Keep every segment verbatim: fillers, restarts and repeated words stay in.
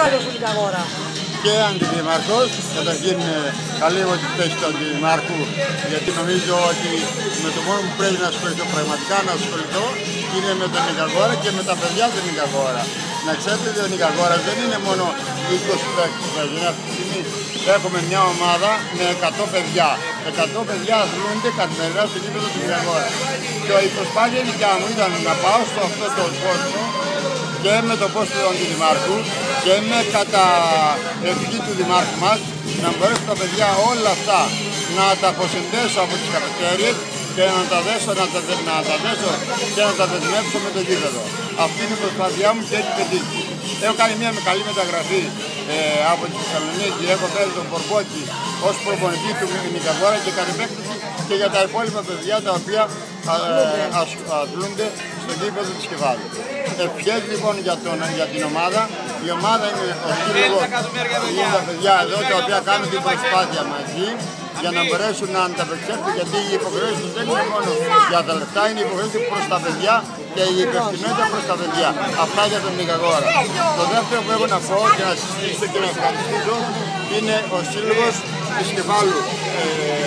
πρόεδρος του Νικαγόρα. Και αντιδημαρχός, καταρχήν καλύβω τη θέση του αντιδημάρχου, γιατί νομίζω ότι με το μόνο που πρέπει να ασχοληθώ, πραγματικά να ασχοληθώ, είναι με τον Νικαγόρα και με τα παιδιά του Νικαγόρα. Να ξέρετε ότι ο Νικαγόρας δεν είναι μόνο είκοσι παίκτες, δηλαδή αυτή τη στιγμή έχουμε μια ομάδα με εκατό παιδιά. εκατό παιδιά αθλούνται καθημερινά στο γήπεδο του Νικαγόρα. Και η προσπάθεια δικιά μου ήταν να πάω στο αυτό το κόσμο και με το πόστο του αντιδημάρχου και με κατά ευχή του δημάρχου μας να μπορέσουν τα παιδιά όλα αυτά να τα αποσυνδέσω από τις καφετέριες και να τα δέσω, να τα, να τα δέσω και να τα δεσμεύσω με το γήπεδο. Αυτή είναι η προσπάθειά μου και έχει πετύχει. Έχω κάνει μια καλή μεταγραφή ε, από τη Θεσσαλονίκη, έχω φέρει τον Πορπόκη ως προπονητή του Νικαγόρα και κατ' επέκταση και για τα υπόλοιπα παιδιά τα οποία αθλούνται στο γήπεδο της Κεφάλου. Ευχές λοιπόν για, τον, για την ομάδα. Η ομάδα είναι ο σύλλογος, είναι τα παιδιά εδώ τα οποία κάνουν την προσπάθεια μαζί για να μπορέσουν να ανταπεξέλθουν, γιατί οι υποχρεώσεις τους δεν είναι μόνο για τα λεφτά, είναι οι υποχρεώσεις προς τα παιδιά και η υπευθυνότητα προς τα παιδιά. Αυτά για τον Νικαγόρα. Το δεύτερο που έχω να πω και να συστήσω και να ευχαριστήσω είναι ο σύλλογος της Κεφάλου. Ε,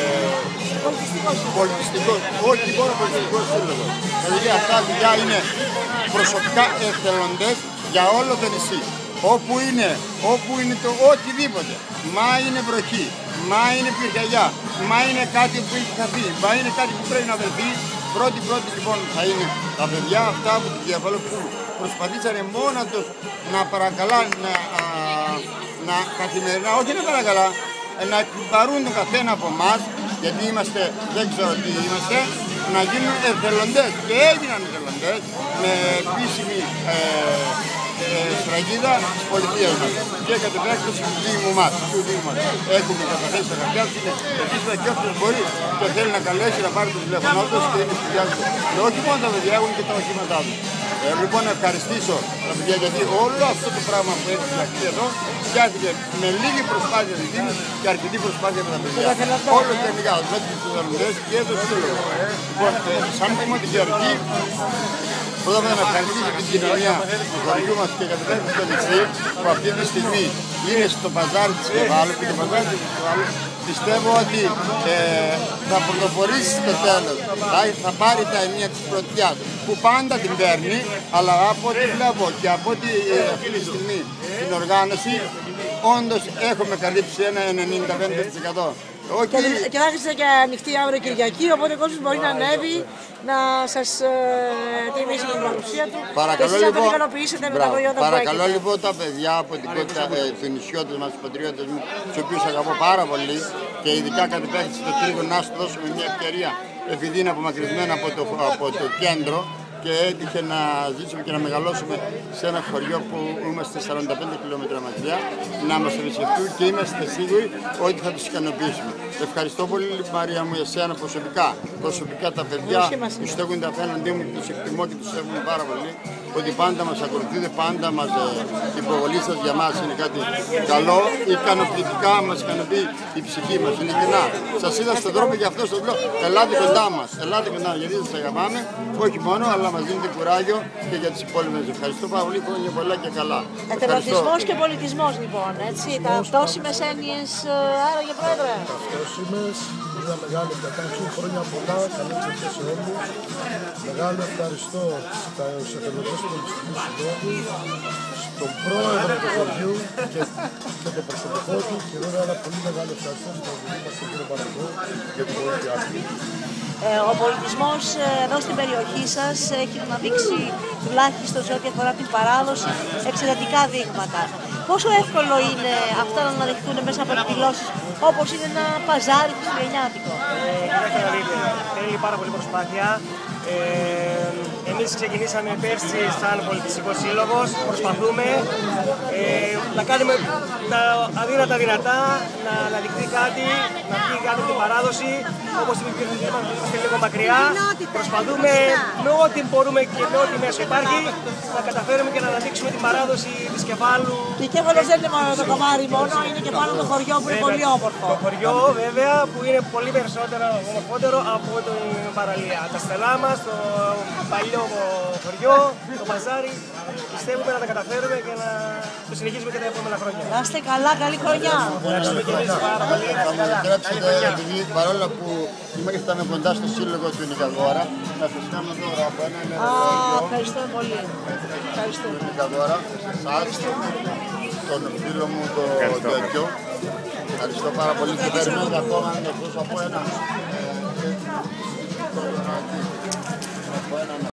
πολιτιστικός, όχι μόνο πολιτιστικός σύλλογος. Δηλαδή αυτά τα παιδιά είναι προσωπικά εθελοντές για όλο το νησί. Όπου είναι, όπου είναι το οτιδήποτε. Μα είναι βροχή, μα είναι πυρκαγιά, μα είναι κάτι που έχει χαθεί, μα είναι κάτι που πρέπει να βρεθεί. Πρώτη πρώτη λοιπόν θα είναι τα παιδιά αυτά από την Κεφάλου που προσπαθήσανε μόνα τους να παρακαλάνε, να, α, να καθημερινά, όχι να παρακαλά, να εκπαρούν τον καθένα από εμάς, γιατί είμαστε, δεν ξέρω τι είμαστε, να γίνουν εθελοντές και έγιναν εθελοντές με επίσημη ε, ε, σφραγίδα της πολιτείας μας και κατ' επέκταση του Δήμου μας. Του Δήμου μας. Έχουμε καταθέσει τα χαρτιά τους, επίσης και όποιος μπορεί και θέλει να καλέσει να πάρει το τηλέφωνο τους και είναι στη διάρκεια. Και όχι μόνο τα παιδιά, έχουν και τα οχήματά τους. Ε, λοιπόν, να ευχαριστήσω τα παιδιά γιατί όλο αυτό το πράγμα που έχει φτιαχτεί εδώ φτιάχτηκε με λίγη προσπάθεια του Δήμου και αρκετή προσπάθεια με τα παιδιά. Όλο τεχνικά, με τους εθελοντές και το σύλλογο. Λοιπόν, ε, σαν δημοτική αρχή, πρώτα απ' όλα να ευχαριστήσω την κοινωνία του χωριού μας και κατευθύνει στο νησί που αυτή τη στιγμή είναι στο παζάρι της Κεφάλου και το παζάρι της Κεφάλου πιστεύω ότι ε, θα πρωτοπορήσει στο τέλος, θα, θα πάρει τα ενία της πρωτιάς που πάντα την παίρνει, αλλά από ό,τι βλέπω και από ό,τι ε, αυτή τη στιγμή την οργάνωση όντως έχουμε καλύψει ένα ενενήντα πέντε τοις εκατό. Okay. Και, και θα έχετε και ανοιχτή αύριο Κυριακή, οπότε ο κόσμος μπορεί να ανέβει, να σας ε, τιμήσει την παρουσία του παρακαλώ, και εσείς λοιπόν, να τον ικανοποιήσετε με τα προϊόντα παρακαλώ που λοιπόν τα παιδιά από την κότητα ε, του νησιώτες μας, τους πατριώτες μου, τους οποίους αγαπώ πάρα πολύ και ειδικά κατ' επέκταση στο Τρίγο να σου δώσουμε μια ευκαιρία επειδή είναι απομακρυσμένα από το, από το κέντρο και έτυχε να ζήσουμε και να μεγαλώσουμε σε ένα χωριό που είμαστε σαράντα πέντε χιλιόμετρα μακριά, να μας επισκεφτούν και είμαστε σίγουροι ότι θα τους ικανοποιήσουμε. Ευχαριστώ πολύ Μαρία μου εσένα προσωπικά, προσωπικά τα παιδιά που στέκονται απέναντί μου, τους εκτιμώ και τους σέβομαι πάρα πολύ, ότι πάντα μας ακολουθείτε, πάντα μας ε, η προβολή σας για μας είναι κάτι καλό, ικανοποιητικά μας ικανοποιεί η ψυχή μας, ειλικρινά. Σας είδα στον δρόμο και αυτό στο λέω, ελάτε κοντά μας, ελάτε κοντά μας, γιατί σας αγαπάμε, όχι μόνο, αλλά μας δίνετε κουράγιο και για τις υπόλοιπες. Ευχαριστώ πάρα πολύ, χρόνια πολλά και καλά. Εθελοντισμός και πολιτισμός λοιπόν, έτσι, τα ταυτόσιμες έννοιες, άραγε πρόεδρε. Ταυτόσιμες, μια μεγάλη κατάσταση, χρόνια πολλά, καλή επιτυχία σε όλους. Μεγάλο ευχαριστώ στους εθελοντές του Πολιτιστικού Συλλόγου, στον πρόεδρο του χωριού και, και το προσωπικό του και βέβαια ένα πολύ μεγάλο ευχαριστώ στον οδηγή μας τον κύριο Παναγό για την βοήθειά του. Ε, ο πολιτισμός εδώ στην περιοχή σας έχει να δείξει τουλάχιστον σε ό,τι αφορά την παράδοση εξαιρετικά δείγματα. Πόσο εύκολο είναι αυτά να αναδειχθούν μέσα από εκδηλώσεις όπως είναι ένα παζάρι χριστουγεννιάτικο? Ε, θέλει πάρα πολύ προσπάθεια. Ε, εμείς ξεκινήσαμε πέρσι σαν πολιτιστικός σύλλογος, προσπαθούμε ε, να κάνουμε τα αδύνατα δυνατά, να αναδειχθεί κάτι, να βγει κάτι από την παράδοση, όπως είμαστε λίγο μακριά. Προσπαθούμε με ό,τι μπορούμε και με ό,τι μέσο υπάρχει να καταφέρουμε και να αναδείξουμε την παράδοση της Κεφάλου. Και η Κέφαλος δεν είναι μόνο το κομμάρι μόνο, είναι και πάνω το χωριό που είναι πολύ όμορφο. Το χωριό βέβαια που είναι πολύ περισσότερο ομορφότερο από την παραλία. Τα στελά μας, το παλιό χωριό, το παζάρι. πιστεύουμε να τα καταφέρουμε και να το συνεχίσουμε και τα επόμενα χρόνια. Να είστε καλά, καλή χρονιά. Ευχαριστούμε και εμείς πάρα πολύ. Θα μου επιτρέψετε, επειδή παρόλο που είμαστε κοντά στο σύλλογο του Νικαδόρα, να σας κάνω τώρα από ένα Α, νερό. ευχαριστούμε πολύ. Ευχαριστούμε. Νικαδόρα, εσάς, τον φίλο μου το τέτοιο. Ευχαριστώ πάρα πολύ και περιμένω ακόμα να δώσω από ένα.